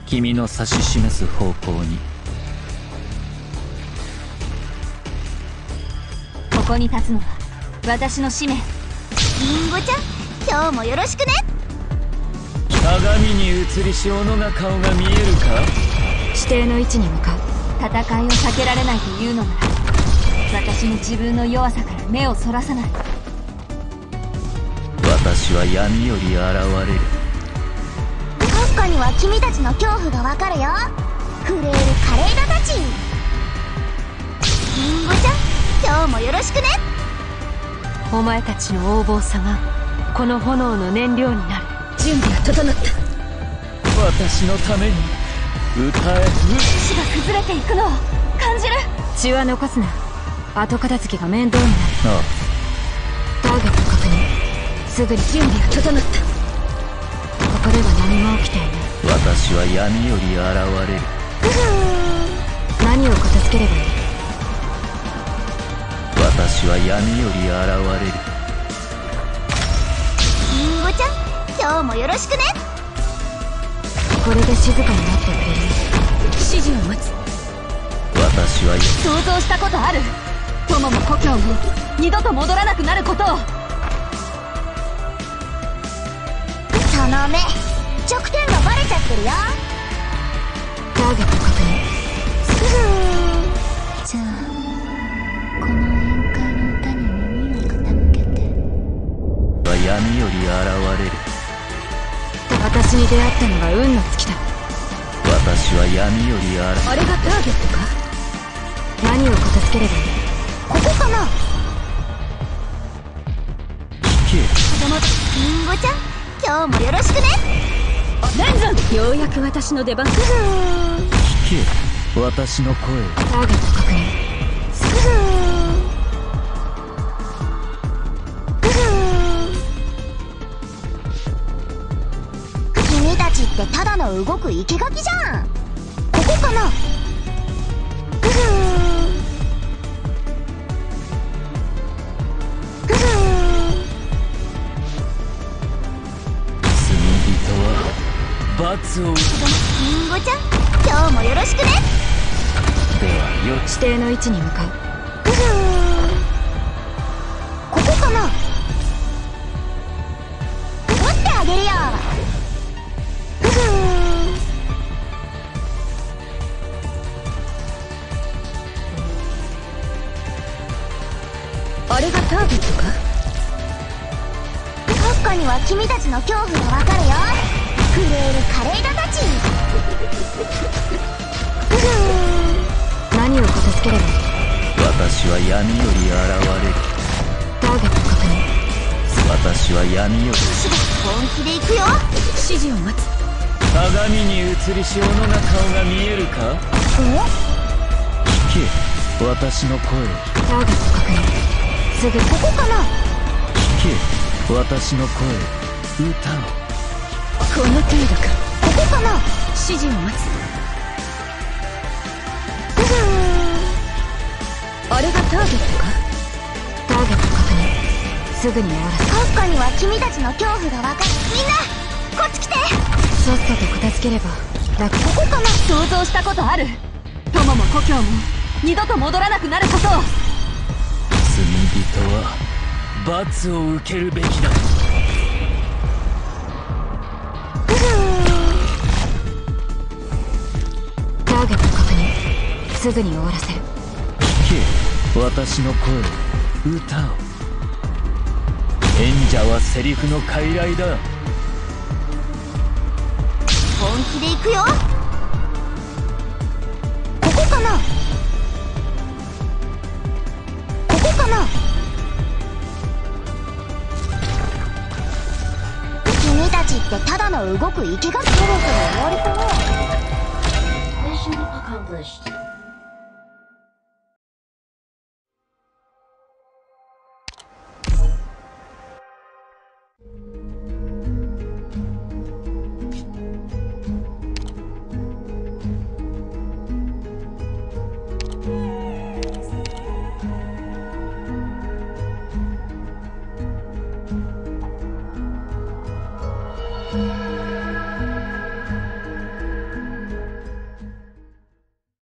君の指し示す方向に。 ここに立つのは私の使命。リンゴちゃん、今日もよろしくね。 鏡に映りし斧が顔が見えるか。 指定の位置に向かう。戦いを避けられないというのなら、私も自分の弱さから目をそらさない。 私は闇より現れる。 閣下には君たちの恐怖がわかるよ。震える華麗な太刀。リンゴちゃん、今日もよろしくね。 お前たちの横暴さがこの炎の燃料になる。準備は整った。 私のために歌え。 死が崩れていくのを感じる。血は残すな。後片付けが面倒になる。 ああ、 ターゲット確認。すぐに準備が整った。ここでは何も起きていない。 私は闇より現れる。 何を片付ければいい。 私は闇より現れる。 リンゴちゃん、今日もよろしくね。 これで静かになってくれる。指示を待つ。 私は想像したことある。友も故郷も二度と戻らなくなることを。 その目、弱点がバレちゃってるよ。 ターゲット確認。 じゃあこの宴会の歌に耳を傾けて。 闇より現れる。 私に出会ったのが運の尽きだ。 私は闇より現れる。 あれがターゲットか。何を片付ければいい。 ここかな。 聞け。 リンゴちゃん、今日もよろしくね。 レンズン、ようやく私の出番。 聞け、私の声。 ターゲット確認。 君たちってただの動く生け垣じゃん。ここかな。 罰を受け。 リンゴちゃん、今日もよろしくね。 ではよ。 指定の位置に向かう。 ここかな。持ってあげるよ。 あれがターゲットか。 閣下には君たちの恐怖がわかるよ。震える華麗な太刀。 何を片付ければいい。 私は闇より現れる。 ターゲット確認。 私は闇より。 本気で行くよ。 指示を待つ。 鏡に映りし斧が顔が見えるか。聞け、私の声。 ターゲット確認。すぐここかな。 聞け、私の声。歌を。 この程度か。 ここかな。 指示を待つ。あれがターゲットか。ターゲット確認。すぐに終わらせ。 閣下には君たちの恐怖がわかる。みんなこっち来て。 さっさと片付ければ楽。 ここかな。 想像したことある。友も故郷も二度と戻らなくなることを。 罪人は罰を受けるべきだ。 ターゲット確認。すぐに終わらせる。 聞け、私の声。歌を。演者はセリフの傀儡だ。 本気で行くよ。ここかな。ここかな。君たちってただの動く生け垣。そろそろ終わりかな。Mission accomplished.